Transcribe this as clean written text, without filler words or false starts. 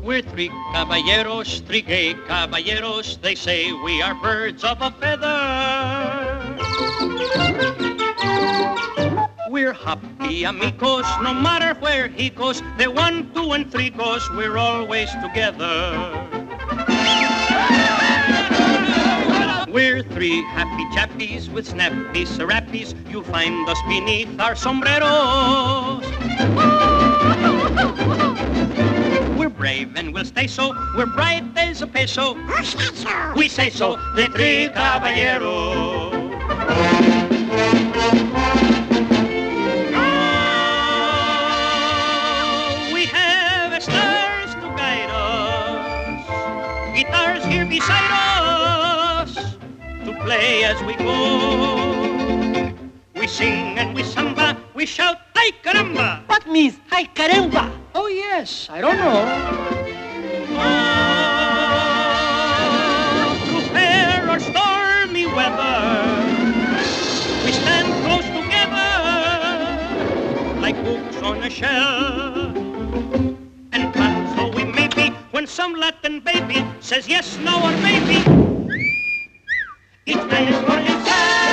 We're three caballeros, three gay caballeros. They say we are birds of a feather. We're happy amigos, no matter where he goes. The 1, 2, and 3 goes, we're always together. We're three happy chappies with snappy serappies. You'll find us beneath our sombreros. We're brave and we'll stay so. We're bright as a peso. We say so, the three caballeros. We have stars to guide us, guitars here beside us, to play as we go. We sing and we samba, we shout, ay caramba! What means ay caramba? Oh yes, I don't know. Oh, through fair or stormy weather, we stand close together, like books on a shelf. And pals though we may be, when some Latin baby says yes, no, or maybe, each man is for himself.